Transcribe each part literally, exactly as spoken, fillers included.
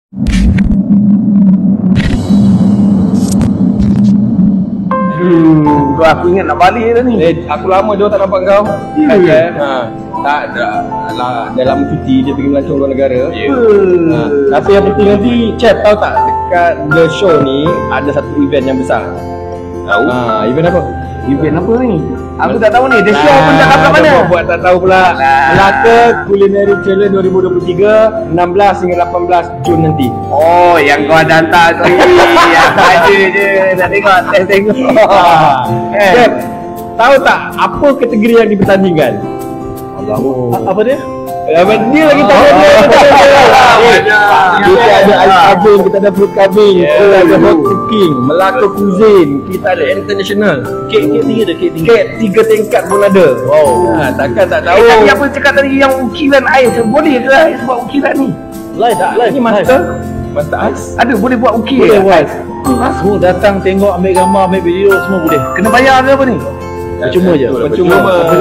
Hmm, tu aku ingat nak balik dah ni. Eh, aku lama jauh tak nampak kau. Ya ke? Ha. Tak ada lah, dalam cuti dia pergi melancong luar negara. Ya. Ha. Tapi yang penting nanti, Chef tahu tak dekat The Show ni ada satu event yang besar. Tahu? Ha, event apa? Event apa ni? Aku tak tahu ni. The Show pun tak tahu kat mana. Buat, buat tak tahu pula. Melaka Culinary Challenge dua ribu dua puluh tiga, enam belas hingga lapan belas Jun nanti. Oh, yang kau ada hantar tu. Yang tak ada je. Nak tengok, test tengok. Eh. Chef, tahu tak apa kategori yang dipertandingkan? Oh. Apa dia? Apa dia lagi tak ada. Kita ada ice carving, kita ada fruit carving, kita ada hot cooking, Melaka cuisine, kita ada international. Kek kek tinggi ada kek tinggi. Kek tiga tingkat pun ada. Wow. Ha, takkan tak tahu. Eh, tapi apa cakap tadi yang ukiran ais boleh ke ais buat ukiran ni? Live tak? Live ni master. Master ais. Ada boleh buat ukir? Boleh buat. Semua datang tengok, ambil gambar, ambil video, semua boleh. Kena bayar ke apa ni? Percuma je. Percuma.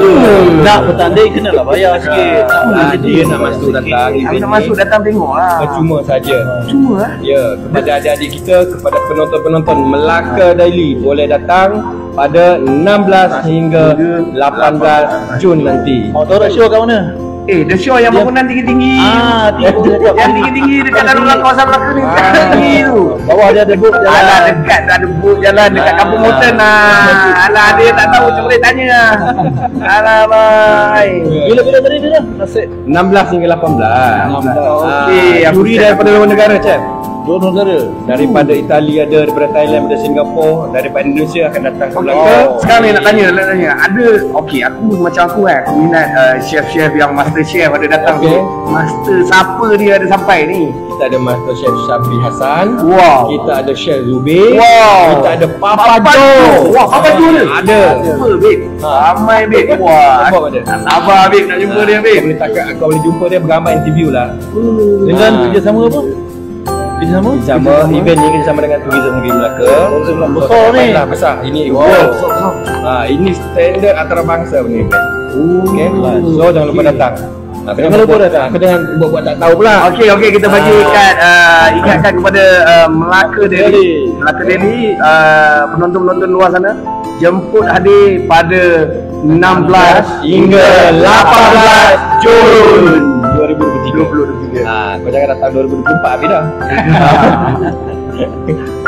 Nak bertanding kena lah bayar sikit. Ah, dia nak masuk datang Aku event nak ni. masuk datang tengok lah. Percuma saja. Cuma lah. Ya, kepada adik-adik kita, kepada penonton-penonton Melaka Daily boleh datang pada enam belas hingga lapan belas Jun nanti. Outdoor show kat mana? Eh, The Show yang bangunan tinggi-tinggi. Ah, tinggi dekat Yang tinggi-tinggi dekat dalam kawasan Melaka ni. Tinggi tu. bawah dia ada boot jalan. Alah, dekat tu ada booth jalan dekat Kampung Mountain lah. Alah, ada yang tak tahu macam boleh tanya lah. Alah, bye. Bila-bila tadi dia? Nasib enam belas hingga lapan belas. Okey, Ah, aku juri cakap- daripada luar negara, Chef. dua negara. Daripada Itali ada, daripada Thailand, daripada Singapura, daripada Indonesia akan datang ke Melaka. Oh, sekarang ni nak tanya, nak tanya. Ada, okey, aku macam aku kan, aku minat uh, chef-chef yang master chef ada datang Okey. tu. Master siapa dia ada sampai ni? Kita ada Master Chef Syafri Hassan. Wow. Kita ada Chef Zubir. Wow. Kita ada Papa, Papa Jo. Jo. Wah, Papa Jo dia? Ada. Apa, babe? Ha. Ramai, babe. Wah, Nampak ada. tak sabar, babe, nak jumpa dia, Kau babe. boleh takak, kau boleh jumpa dia bergambar interview lah. Dengan Ah. kerjasama apa? Kerjasama? Sama event ni kerjasama dengan Tourism Negeri Melaka. Tourism Melaka. Besar ni. Lah, besar. Ini Wow. wow. Ha, ini standard antarabangsa punya event. Okey. So jangan lupa datang. Ha, Jangan lupa datang. Aku jangan buat-buat tak tahu pula. Okey, okey, kita bagi Ah. ikat uh, ikatkan kepada uh, Melaka Daily. Daily. Melaka Daily, uh, penonton-penonton luar sana jemput hadir pada enam belas hingga lapan belas Jun dua ribu dua puluh tiga. dua ribu dua puluh tiga. Ha, kau jangan datang dua ribu dua puluh empat habis dah.